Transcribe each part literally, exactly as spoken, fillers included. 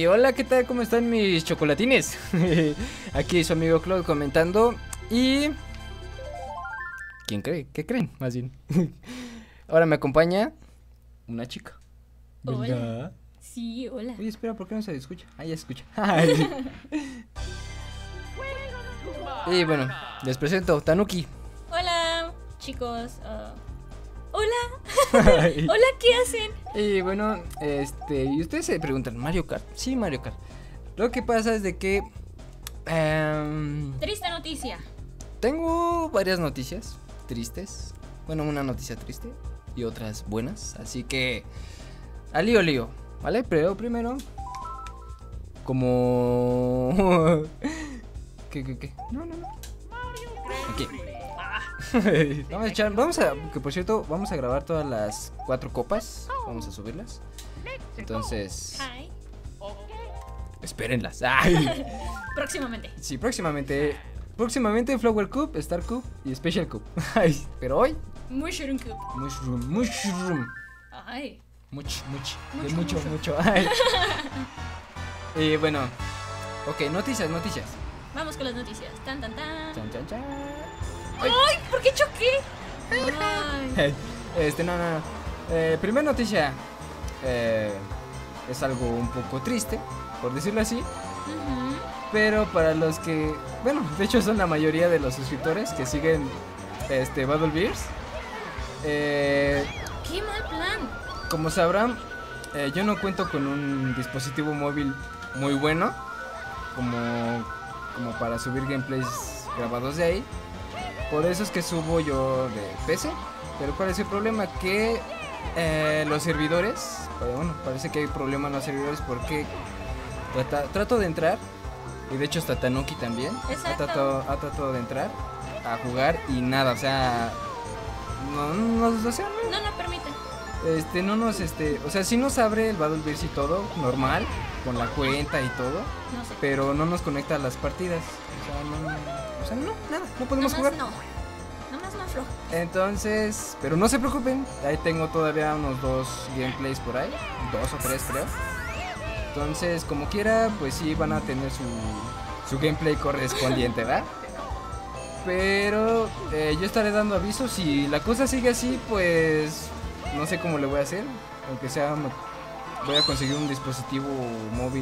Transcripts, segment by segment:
hola, ¿qué tal? ¿Cómo están mis chocolatines? Aquí su amigo Claude comentando. Y... ¿quién cree? ¿Qué creen? Más bien. Ahora me acompaña una chica. Hola. ¿Verdad? Sí, hola. Oye, espera, ¿por qué no se escucha? Ah, ya se escucha. Y bueno, les presento Tanuki. Hola, chicos. Uh, hola. Hola, ¿qué hacen? Y bueno, este, y ustedes se preguntan, ¿Mario Kart? Sí, Mario Kart. Lo que pasa es de que um, Triste noticia. tengo varias noticias tristes. Bueno, una noticia triste y otras buenas. Así que al lío, lío, ¿vale? Pero primero, como... ¿Qué, qué, qué? No, no, no. Aquí. Vamos a echar, vamos a, que por cierto, vamos a grabar todas las cuatro copas. Vamos a subirlas. Entonces, Hi. espérenlas. Ay. Próximamente. Sí, próximamente. Próximamente Flower Cup, Star Cup y Special Cup. Ay, pero hoy Mushroom Cup. Mushroom, Mushroom. Ay. Much, much, de Mucho, mucho, mucho. mucho. Ay. Y bueno, ok, noticias, noticias. Vamos con las noticias. Tan, tan, tan. Chan, chan, chan. ¡Ay! ¿Por qué choqué? Ay. Este, no, no, no. Eh, primera noticia. Eh, es algo un poco triste, por decirlo así. Ujú. Pero para los que, bueno, de hecho son la mayoría de los suscriptores que siguen este Battle Bears. Eh, ¡Qué mal plan! como sabrán, eh, yo no cuento con un dispositivo móvil muy bueno como, como para subir gameplays grabados de ahí. Por eso es que subo yo de P C. Pero ¿cuál es el problema? Que eh, los servidores, eh, bueno, parece que hay problema en los servidores porque trata, trato de entrar. Y de hecho hasta Tanuki también ha Exacto. tratado, ha tratado de entrar a jugar y nada, o sea, no nos, o sea, no, No, no permite. este, no nos, este, o sea, sí nos abre el Battle Bears y todo, normal, con la cuenta y todo, No sé. pero no nos conecta a las partidas, o sea, no, o sea, no, nada, no podemos Nomás jugar. no. Nomás no aflojo. Entonces, pero no se preocupen, ahí tengo todavía unos dos gameplays por ahí, dos o tres creo. Entonces, como quiera, pues sí van a tener su, su gameplay correspondiente, ¿verdad? Pero eh, yo estaré dando avisos. Si la cosa sigue así, pues no sé cómo le voy a hacer. Aunque sea, me- voy a conseguir un dispositivo móvil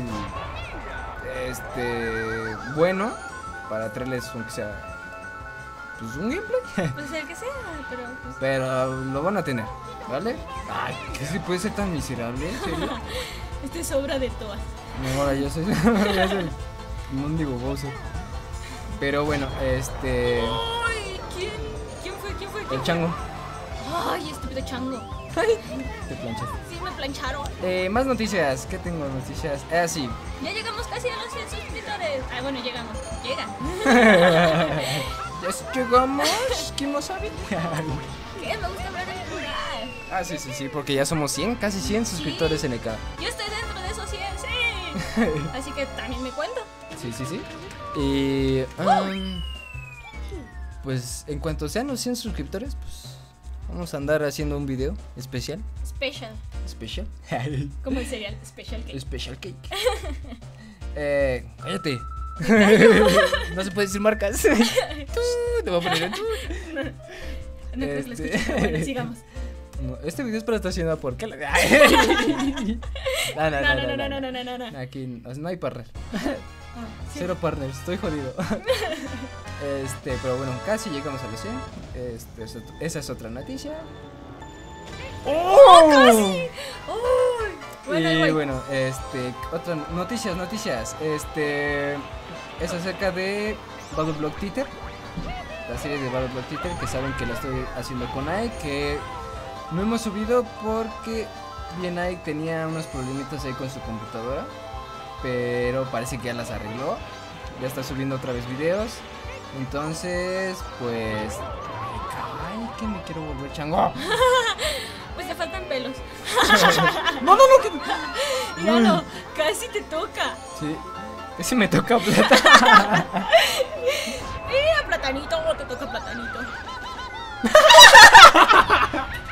este bueno para traerles aunque sea pues un gameplay. Pues el que sea, pero pues. Pero lo van a tener, ¿vale? Ay, ¿qué se puede ser tan miserable? ¿En serio? Este es obra de todas. No, ahora yo soy, yo soy el mendigo Bowser. Pero bueno, este. ¡Ay! ¿Quién? ¿Quién fue? ¿Quién fue? ¿Quién El chango. fue? ¡Ay, estúpido chango! Te planchaste. Sí, me plancharon. Eh, más noticias. ¿Qué tengo noticias? Ah, sí. Ya llegamos casi a los cien suscriptores. Ah, bueno, llegamos. Llega. Ya llegamos. ¿Quién lo sabe? ¿Qué? Me gusta hablar en plural. Ah, sí, sí, sí. Porque ya somos cien, casi cien suscriptores en el canal. Yo estoy dentro de esos cien, sí. Así que también me cuento. Sí, sí, sí. Y. um, pues en cuanto sean los cien suscriptores, pues. Vamos a andar haciendo un video especial. Special. Especial. Como el cereal. Special cake. Special cake. eh, cállate. No se puede decir marcas. Tú, te voy a poner en tú. No creo que lo Este- escuches, pero bueno, sigamos. No, este video es patrocinado por ¿qué? No, no, No, no, no, no, no, no, no, no. Aquí no hay partner. Ah, sí. Cero partners, estoy jodido. Este, pero bueno, casi llegamos a los cien. Este, es ot- esa es otra noticia. ¡Oh, casi! ¡Uy! Bueno, ahí Y voy. bueno, este, otras noticias, noticias. Este, es acerca de Battle Block Theater. La serie de Battle Block Theater, que saben que la estoy haciendo con Ike, que no hemos subido porque bien Ike tenía unos problemitas ahí con su computadora, pero parece que ya las arregló. Ya está subiendo otra vez videos. Entonces, pues, ay, que me quiero volver chango. Pues te faltan pelos. No, no, no, que... Lalo, casi te toca. Sí, ese me toca plata. Mira, platanito, te toca platanito.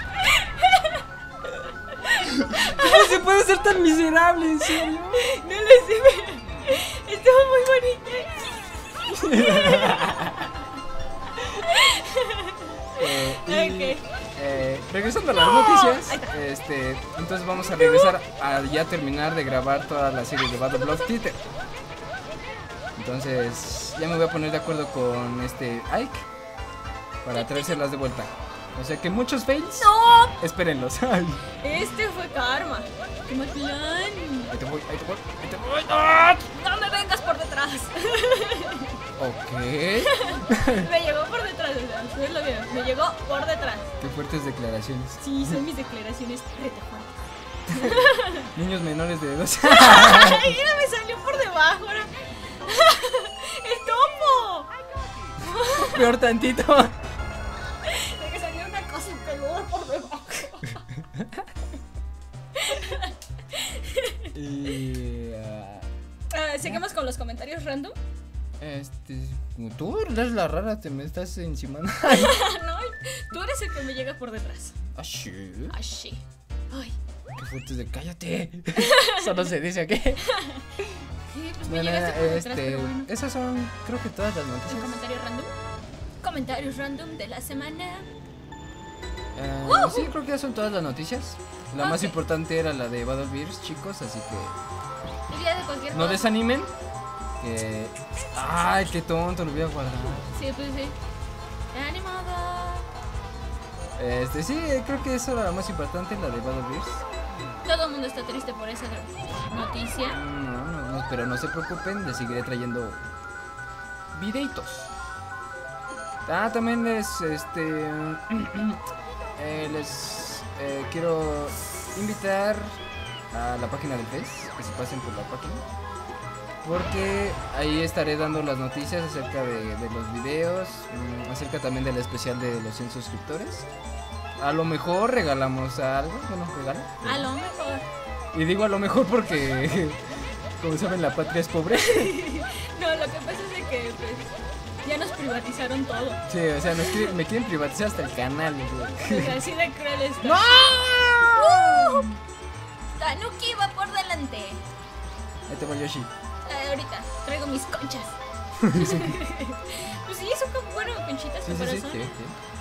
¿Cómo se puede ser tan miserable, en serio? No lo sí, estuvo muy bonita. Eh, y, Ok. eh, regresando a las noticias, este, entonces vamos a regresar a ya terminar de grabar toda la serie de Battle Block Theater. Entonces ya me voy a poner de acuerdo con este Ike para traérselas de vuelta. O sea que muchos fails, No, espérenlos. Ay, este fue karma. ¡Qué mal plan! ahí te voy, ahí te voy, ahí te voy. ¡Ah! No me vengas por detrás. Ok. Me llegó por detrás, o sea, ustedes lo vieron. Me llegó por detrás. Qué fuertes declaraciones. Sí, son mis declaraciones retejuanas. Niños menores de dos. ¡Ay, mira, me salió por debajo! Ahora. ¡El topo! Peor tantito. De que salió una cosa y pegó por debajo. Y ah, Ah, seguimos con los comentarios random. este, tú eres la rara, te me estás encima. No, tú eres el que me llega por detrás. Así. Así. Ay. Qué fuerte de cállate. Solo se dice aquí. Sí, pues me No, no, llegaste por detrás, este, pero bueno. esas son, creo que todas las ¿Un noticias. comentario random? Comentarios random de la semana. Eh, ¡Woo! sí, creo que ya son todas las noticias. La más Ok. importante era la de Battle Bears, chicos, así que Diría de cualquier no cosa. desanimen. Que... Ay, qué tonto, lo voy a guardar. Sí, pues sí. Ni modo. Este, sí, creo que eso era la más importante, la de Battle Bears. Todo el mundo está triste por esa noticia. No, no, no, pero no se preocupen, les seguiré trayendo videitos. Ah, también les, este, eh, les eh, quiero invitar a la página del Face, que se pasen por la página, porque ahí estaré dando las noticias acerca de, de los videos, mm, acerca también del especial de los cien suscriptores. A lo mejor regalamos algo, bueno, regalo. A lo mejor. Y digo a lo mejor porque, como saben, la patria es pobre. No, lo que pasa es de que pues, ya nos privatizaron todo. Sí, o sea, nos quieren- me quieren privatizar hasta el canal. güey. O sea, así de cruel está. ¡No! ¡Uh! Tanuki va por delante. Ahí te voy, Yoshi. Ah, ahorita traigo mis conchas. Pues sí, son como, bueno, conchitas Sí, con sí, sí, corazón. sí, sí.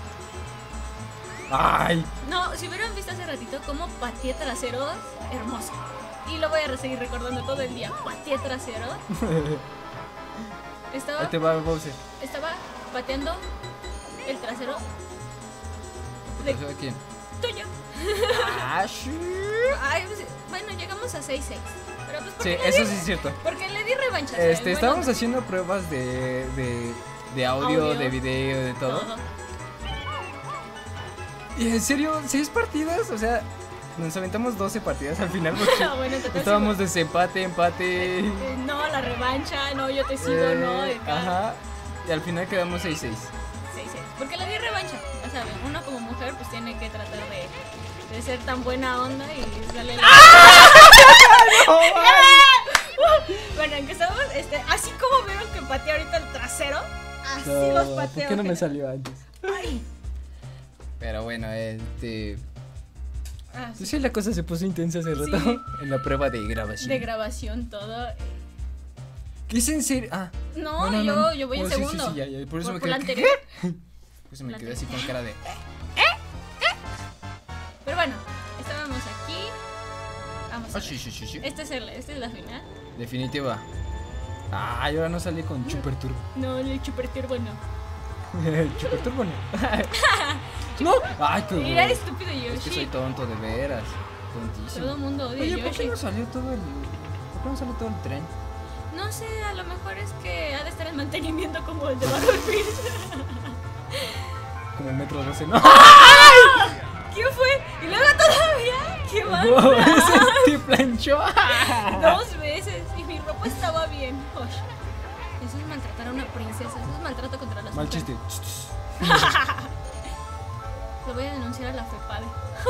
Ay, No, si hubieran visto hace ratito cómo pateé traseros, hermoso. Y lo voy a seguir recordando todo el día. Pateé trasero. Estaba, ahí te va Bowser. estaba pateando el trasero ¿Te pasó a quién? tuyo. Ah, sí. Ay, pues, bueno, llegamos a seis seis. Pero pues Sí, porque, le eso di, sí es cierto. porque le di revancha. Este, ¿sabes? estábamos Bueno, haciendo pruebas de, de, de audio, Audio. de video, de todo. todo. Y en serio, seis partidas, o sea, nos aventamos doce partidas al final porque Ah, bueno, total, estábamos sí, desempate, empate. eh, no, la revancha, no, yo te sigo, eh, no. De cada- Ajá. Y al final quedamos seis seis. seis seis. Porque le di revancha. Ya saben, uno como mujer pues tiene que tratar de, de ser tan buena onda y darle la... Bueno, en que estamos, este, así como vieron que pateé ahorita el trasero, así los pateo. ¿Por qué no me gente. salió antes? Ay. Pero bueno, este. Ah, sí. Pues sí, la cosa se puso intensa hace rato Sí. en la prueba de grabación. De grabación todo. ¿Qué es en serio? Ah, No, yo, yo voy en Oh, sí, sí, segundo. sí, ya, ya, por eso Por- me por la quedé. anterior. Por eso me La quedé así con cara de. Pero bueno, estábamos aquí. Vamos a Ah, ver. sí, sí, sí, sí. Esta es, el, esta es la final. Definitiva. Ah, y ahora no salí con Super Turbo. No, el super turbo no. Super Turbo no. No. Ay, qué Era horror. estúpido Es que soy Yoshi. tonto, de veras. Tontísimo. Todo el mundo odia Oye, a ¿por qué Yoshi. no salió todo el. ¿Por qué no salió todo el tren? No sé, a lo mejor es que ha de estar en mantenimiento como el de Battle Bears. Como Metro doce, ¿no? ¿Qué fue? Y luego todavía, qué mal. Wow, ese te planchó. Dos veces y mi ropa estaba bien. Osh. Eso es maltratar a una princesa, eso es maltrato contra las Mal mujeres. chiste. Lo voy a denunciar a la FEPADE.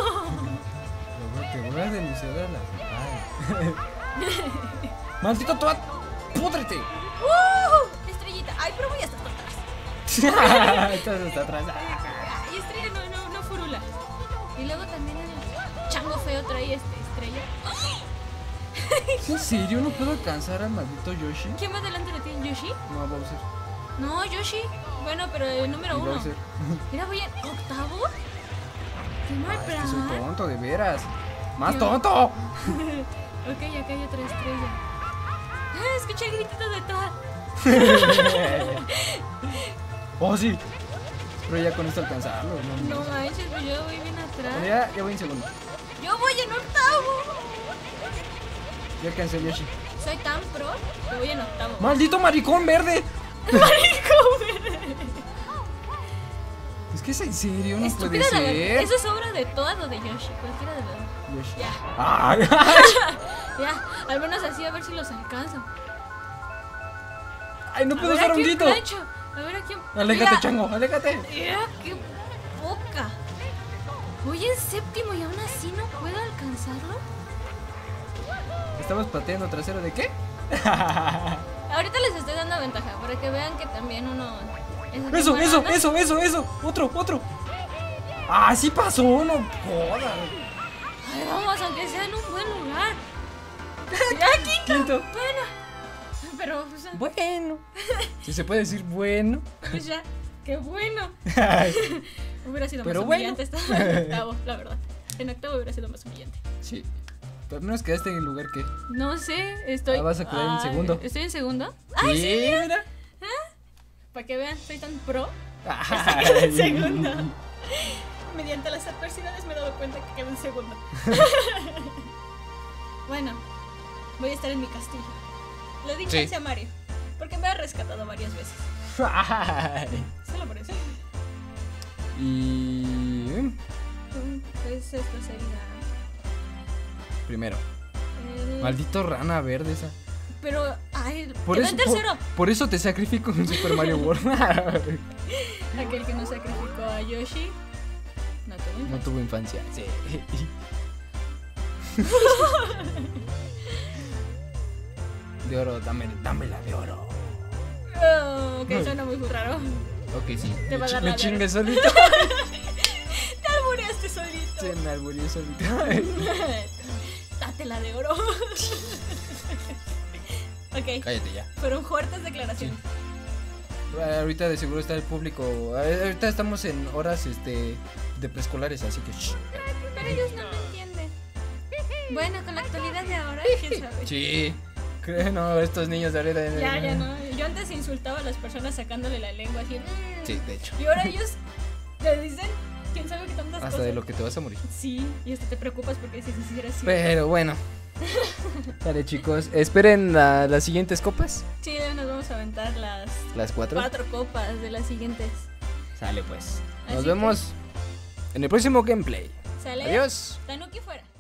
Te voy a denunciar a la Ay. Maldito toad, púdrete. ¡Uh! Estrellita. Ay, pero voy hasta atrás. Estás hasta atrás. Ay, estrella, no, no, no furula. Y luego también el chango feo trae este estrella. ¡Ay! ¿Es en serio? ¿No puedo alcanzar al maldito Yoshi? ¿Quién más adelante le tiene? ¿Yoshi? No, Bowser. No, Yoshi. Bueno, pero el número Y uno. Bowser. Mira, voy en octavo. Qué mal Ah, es que plan. soy tonto, de veras. ¡Más Yo- tonto! Ok, acá hay otra estrella. Ah, escuché el gritito de Toad. Oh, sí. Pero ya con esto alcanzarlo. No, No manches, pues yo voy bien atrás. Bueno, ya, ya voy en segundo. Yo voy en octavo. Ya alcancé a Yoshi. Soy tan pro que voy en octavo. ¡Maldito maricón verde! Marico, Es que es en serio, no puede estúpida la verdad. ser. Eso es obra de Toad o de Yoshi. Cualquiera de los dos. Yoshi. Ya, Ay, ya. Al menos así a ver si los alcanzo. ay, no A puedo ver usar a un quién grito. plancho. A ver a quién. Aléjate, Mira, chango, aléjate. Mira, qué poca. Voy en séptimo y aún así no puedo alcanzarlo. Estamos pateando trasero de qué? Ahorita les estoy dando ventaja para que vean que también uno. es así Eso, buena eso, onda. eso, eso, eso. Otro, otro. Ah, sí pasó, no jodas. Ay, vamos, aunque sea en un buen lugar. Ya, quinto. Quinto. Bueno, pero pues, Bueno. Si se puede decir bueno. pues ya, qué bueno. Hubiera sido Pero más bueno. humillante estar en octavo, la verdad. En octavo hubiera sido más humillante. Sí. Pero al menos quedaste en el lugar que. No sé, estoy. Ah, vas a quedar en Ay, segundo. ¿Estoy en segundo? Ay, sí, sí, mira. mira. Para que vean, soy tan pro. Ay. Quedé en segundo. Mediante las adversidades me he dado cuenta que quedé en segundo. Bueno, voy a estar en mi castillo. Le di Sí. chance a Mario, porque me ha rescatado varias veces. Ay. Solo por eso. Y. Pues esto sería. Primero. el- Maldito rana verde esa. Pero, ay, Por quedó eso, en tercero. por, por eso te sacrifico en Super Mario World. Aquel que no sacrificó a Yoshi. No tuvo No infancia. tuvo infancia. Sí. De oro, dame, dámela de oro. Oh, ok, suena muy raro. Ok, sí. Te Me, va a chi- dar me la de chingue oro. solito. Te albureaste solito. Se me albureé solito. Dátela de oro. Ok, Cállate ya. fueron fuertes declaraciones. Ah, ahorita de seguro está el público. ah, Ahorita estamos en horas este de preescolares, así que shh. Pero ellos no lo entienden. Bueno, con la actualidad de ahora, quién sabe. Sí. Creo no, estos niños de ahorita. Ya, ya no. Yo antes insultaba a las personas sacándole la lengua así. "Mm". Sí, de hecho. Y ahora ellos le dicen, quién sabe qué tantas Hasta cosas. de lo que te vas a morir. Sí, y hasta te preocupas porque dices, si era así. Pero bueno. Vale, chicos. Esperen la- las siguientes copas. Sí, nos vamos a aventar las Las cuatro. cuatro copas de las siguientes. Sale pues. Nos Así vemos en el próximo gameplay. ¿Sale? Adiós. Tanuki fuera.